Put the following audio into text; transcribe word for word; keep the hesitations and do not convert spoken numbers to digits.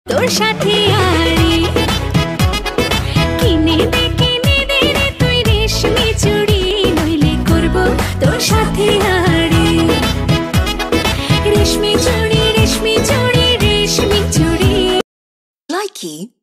তোর সাথে আড়ি কিনে দে কিনে দে রে তুই রেশমি চুড়ি নইলে করব তোর সাথে আড়ি রেশমি চুড়ি রেশমি চুড়ি রেশমি চুড়ি Likey